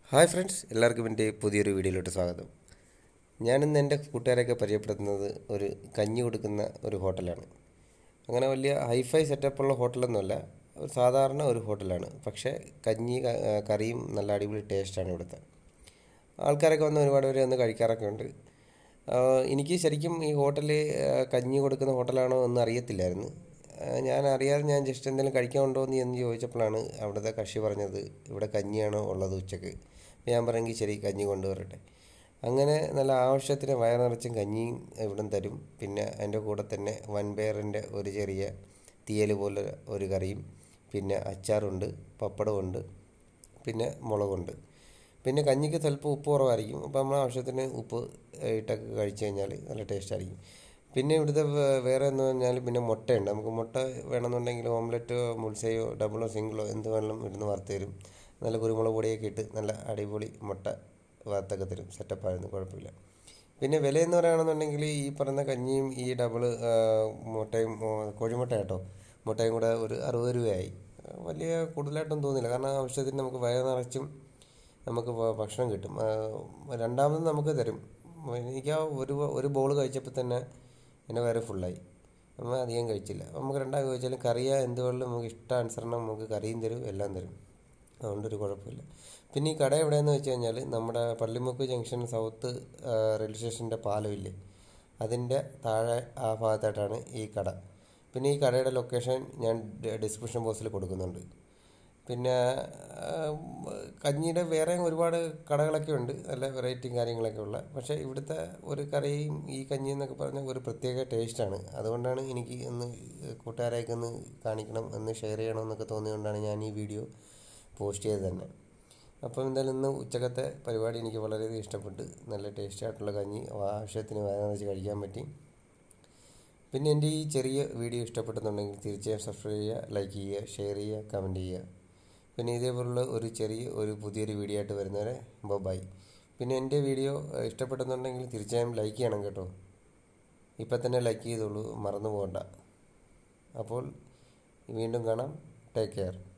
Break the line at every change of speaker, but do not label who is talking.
Hi friends, എല്ലാവർക്കും എൻ്റെ പുതിയൊരു വീഡിയോയിലോട്ട് സ്വാഗതം. ഞാനിന്ന് എൻ്റെ കൂട്ടുകാരെയൊക്കെ പരിചയപ്പെടുത്തുന്നത് ഒരു കഞ്ഞി കൊടുക്കുന്ന ഒരു ഹോട്ടലാണ്. അങ്ങനെ വലിയ ഹൈഫൈ സെറ്റപ്പുള്ള ഹോട്ടലൊന്നുമല്ല, ഒരു സാധാരണ ഒരു ഹോട്ടലാണ്. പക്ഷേ കറിയും നല്ല അടിപൊളി ടേസ്റ്റാണ് ഇവിടുത്തെ. ആൾക്കാരൊക്കെ വന്ന് ഒരുപാട് പേര് വന്ന് കഴിക്കാറൊക്കെ ഉണ്ട്. എനിക്ക് ശരിക്കും ഈ ഹോട്ടലിൽ കഞ്ഞി കൊടുക്കുന്ന ഹോട്ടലാണോ എന്ന് അറിയത്തില്ലായിരുന്നു. ഞാൻ ജസ്റ്റ് എന്തെങ്കിലും കഴിക്കാനുണ്ടോ എന്ന് ചോദിച്ചപ്പോഴാണ് അവിടുത്തെ കക്ഷി പറഞ്ഞത് ഇവിടെ കഞ്ഞിയാണോ ഉള്ളത് ഉച്ചയ്ക്ക്. അപ്പോൾ ഞാൻ പറഞ്ഞെങ്കിൽ ശരി, കഞ്ഞി കൊണ്ടുവരട്ടെ. അങ്ങനെ നല്ല ആവശ്യത്തിന് വയറ് നിറച്ചും കഞ്ഞിയും ഇവിടം തരും. പിന്നെ അതിൻ്റെ കൂടെ തന്നെ വൻപയറിൻ്റെ ഒരു ചെറിയ തീയൽ പോലെ ഒരു കറിയും, പിന്നെ അച്ചാറുണ്ട്, പപ്പടമുണ്ട്, പിന്നെ മുളകുണ്ട്. പിന്നെ കഞ്ഞിക്ക് ചിലപ്പോൾ ഉപ്പ് കുറവായിരിക്കും. അപ്പോൾ നമ്മൾ ആവശ്യത്തിന് ഉപ്പ് ഇട്ടൊക്കെ കഴിച്ച് കഴിഞ്ഞാൽ നല്ല ടേസ്റ്റായിരിക്കും. പിന്നെ ഇവിടുത്തെ വേറെ എന്ന് പറഞ്ഞാൽ പിന്നെ മുട്ടയുണ്ട്. നമുക്ക് മുട്ട വേണമെന്നുണ്ടെങ്കിൽ ഓംലെറ്റോ മുൾസയോ ഡബിളോ സിംഗിളോ എന്ത് വേണമെങ്കിലും ഇവിടുന്ന് വറുത്ത് തരും. നല്ല കുരുമുളക് പൊടിയൊക്കെ ഇട്ട് നല്ല അടിപൊളി മുട്ട വറുത്തൊക്കെ തരും. സെറ്റപ്പായിരുന്നു, കുഴപ്പമില്ല. പിന്നെ വിലയെന്ന് പറയുകയാണെന്നുണ്ടെങ്കിൽ ഈ പറയുന്ന കഞ്ഞിയും ഈ മുട്ടയും, കോഴിമുട്ട കേട്ടോ, മുട്ടയും കൂടെ ഒരു 60 രൂപയായി. വലിയ കൂടുതലായിട്ടൊന്നും തോന്നില്ല, കാരണം ആവശ്യത്തിന് നമുക്ക് വയറ് നിറച്ചും നമുക്ക് ഭക്ഷണം കിട്ടും. രണ്ടാമത് നമുക്ക് തരും. എനിക്ക് ഒരു ബോൾ കഴിച്ചപ്പോൾ തന്നെ എൻ്റെ വയറ് ഫുള്ളായി. നമ്മൾ അധികം കഴിച്ചില്ല. നമുക്ക് രണ്ടാമത് കഴിച്ചാലും എന്ത് വേണമെങ്കിലും നമുക്ക് ഇഷ്ടാനുസരണം നമുക്ക് കറിയും തരും, എല്ലാം തരും. അതുകൊണ്ടൊരു കുഴപ്പമില്ല. പിന്നെ ഈ കട എവിടെയെന്ന് വെച്ച് കഴിഞ്ഞാൽ നമ്മുടെ പള്ളിമുക്ക് ജംഗ്ഷൻ സൗത്ത് റെയിൽവേ സ്റ്റേഷൻ്റെ പാലമില്ലേ, അതിൻ്റെ താഴെ ആ ഭാഗത്തായിട്ടാണ് ഈ കട. പിന്നെ ഈ കടയുടെ ലൊക്കേഷൻ ഞാൻ ഡിസ്ക്രിപ്ഷൻ ബോക്സിൽ കൊടുക്കുന്നുണ്ട്. പിന്നെ കഞ്ഞിയുടെ വേറെ ഒരുപാട് കടകളൊക്കെ ഉണ്ട്, നല്ല വെറൈറ്റിയും കാര്യങ്ങളൊക്കെ ഉള്ള. പക്ഷേ ഇവിടുത്തെ ഒരു കറിയും ഈ കഞ്ഞി എന്നൊക്കെ പറഞ്ഞാൽ ഒരു പ്രത്യേക ടേസ്റ്റാണ്. അതുകൊണ്ടാണ് എനിക്ക് ഒന്ന് കൂട്ടുകാരെയൊക്കെ ഒന്ന് കാണിക്കണം, ഒന്ന് ഷെയർ ചെയ്യണം എന്നൊക്കെ തോന്നിയതുകൊണ്ടാണ് ഞാൻ ഈ വീഡിയോ പോസ്റ്റ് ചെയ്തത് തന്നെ. അപ്പോൾ എന്തായാലും ഇന്ന് ഉച്ചക്കത്തെ പരിപാടി എനിക്ക് വളരെയധികം ഇഷ്ടപ്പെട്ട്. നല്ല ടേസ്റ്റായിട്ടുള്ള കഞ്ഞി ആവശ്യത്തിന് വയറ് നിറച്ച് കഴിക്കാൻ പറ്റി. പിന്നെ എൻ്റെ ഈ ചെറിയ വീഡിയോ ഇഷ്ടപ്പെടുന്നുണ്ടെങ്കിൽ തീർച്ചയായും സബ്സ്ക്രൈബ് ചെയ്യുക, ലൈക്ക് ചെയ്യുക, ഷെയർ ചെയ്യുക, കമൻറ്റ് ചെയ്യുക. പിന്നെ ഇതേപോലുള്ള ഒരു പുതിയൊരു വീഡിയോ ആയിട്ട് വരുന്നവരെ ബൈ. പിന്നെ എൻ്റെ വീഡിയോ ഇഷ്ടപ്പെടുന്നുണ്ടെങ്കിൽ തീർച്ചയായും ലൈക്ക് ചെയ്യണം കേട്ടോ. ഇപ്പം തന്നെ ലൈക്ക് ചെയ്തോളൂ, മറന്നു പോകണ്ട. അപ്പോൾ വീണ്ടും കാണാം. Take care.